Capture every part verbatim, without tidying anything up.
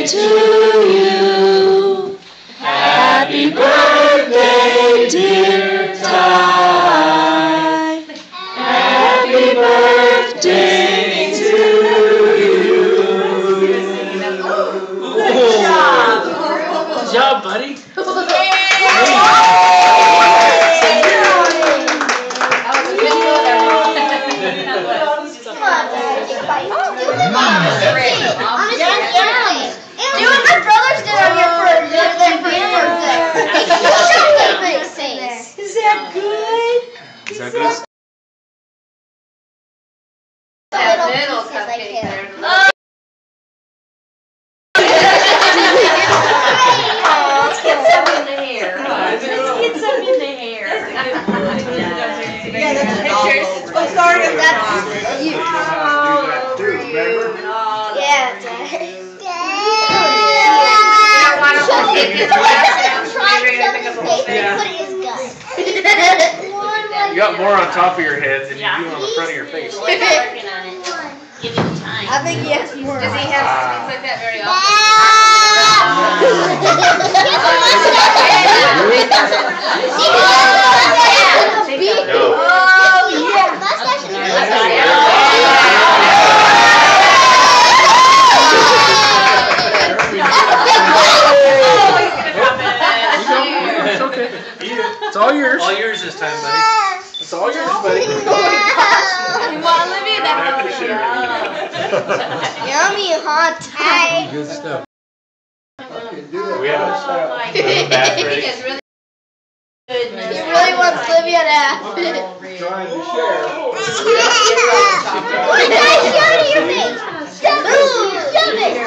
to you. Happy birthday, dear Ty. Happy birthday to you. Good job. Good job, buddy. Is that good? Is that good? That little cupcake there. Let's get some in the hair. Let's get some in the hair. Yeah, that's pictures. Oh, sorry, that's you. Yeah, You got more on top of your head than you do on the front of your face. He's working on it. Give him time. I think he has more. Does he have things like that very often? No. Oh, yeah. It's okay. It's all yours. All yours this time, buddy. It's all yours, buddy. You want Olivia? That's Yummy hot tie. Good stuff. We have a bath ready. He really He really wants Olivia to have it. Trying to share. What did I show to your face? Shove it. Shove it.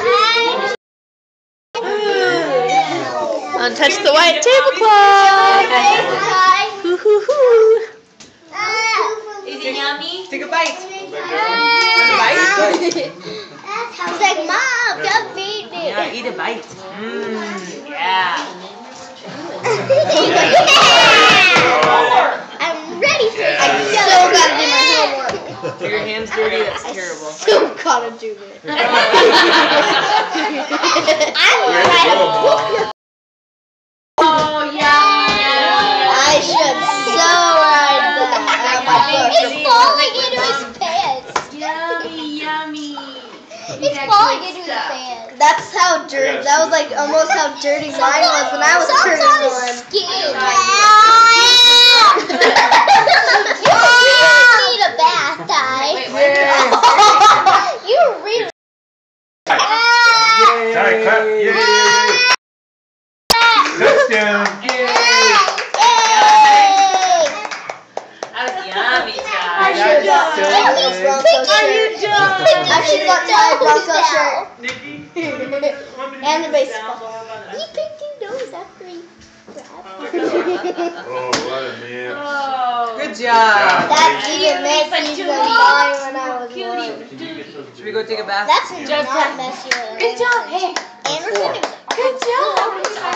Untouch the white tablecloth. Hoo hoo hoo. Is it yummy? Take a bite. Take a bite? He's like, Mom, don't feed me. Yeah, eat a bite. Mmm, yeah. I'm ready for it. I still gotta do my homework. Are your hands dirty? That's terrible. Still gotta do it. I'm trying to cook your. Oh, yeah. I should so ride that. It's falling into his pants. Yummy, yummy. It's falling into his pants. That's how dirty. That was like almost how dirty mine was when I was turning one. You really need a bath, Ty. Wait, wait. You really. Sorry, clap. Yay. Touchdown. That was yummy, I Ty. should have I should have got my Bronco shirt. And the baseball. He picked his nose after he grabbed. Oh, what a man. Oh. Good job. That's even messier than mine when I was one. Should we go take a bath? That's not messier. Good job, hey. Anderson is Good job.